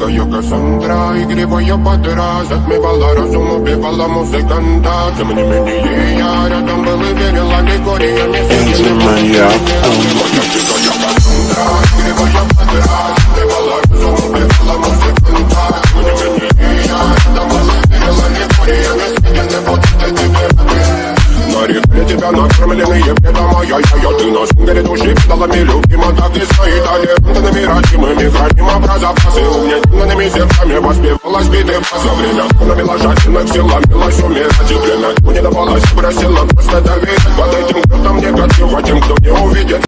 дикая Кассандра, игривая подра, затмевала разум, убивала музыканта. Тем не менее я рядом был и верил аллегориями. Дикая Кассандра, игривая подра, затмевала разум, убивала музыканта. Тем не менее я рядом был и верил аллегориями. Нарекли тебя накормленные бедом, ай-яй-яй, ты на сунгере души педалами любима, так и свои талентами родимыми храним образопасы, угнетенными сердцами воспевалась биты за время, навела жадных сил, ломилась умирать и время, не давалась, просила просто доверять под этим, кто там негатив, а тем, кто не увидит.